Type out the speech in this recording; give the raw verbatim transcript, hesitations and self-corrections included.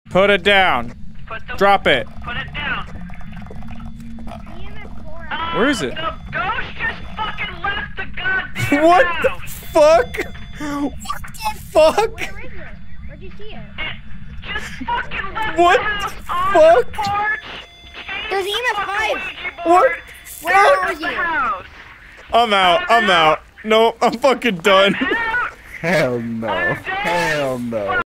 Put it down. Put the, Drop it. Put it down. Uh, Where is it? The ghost just fucking left the goddamn What house. the fuck? What the fuck? Where is it? Where'd you see it? It just fucking left What the house the on fuck? the porch. There's E M F five. What? Where Fuck. are The you? house. I'm out. I'm out. No, I'm fucking done. Out. Hell no. I'm dead. Hell no.